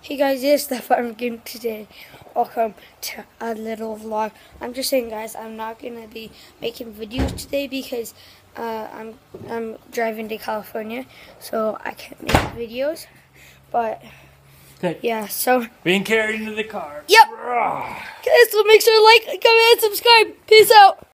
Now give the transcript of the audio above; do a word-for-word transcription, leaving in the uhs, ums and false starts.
Hey guys, it's the Farm Game today. Welcome to a little vlog. I'm just saying, guys, I'm not gonna be making videos today because uh, I'm I'm driving to California, so I can't make videos. But okay. Yeah, so being carried into the car. Yep. Guys, so make sure to like, comment, and subscribe. Peace out.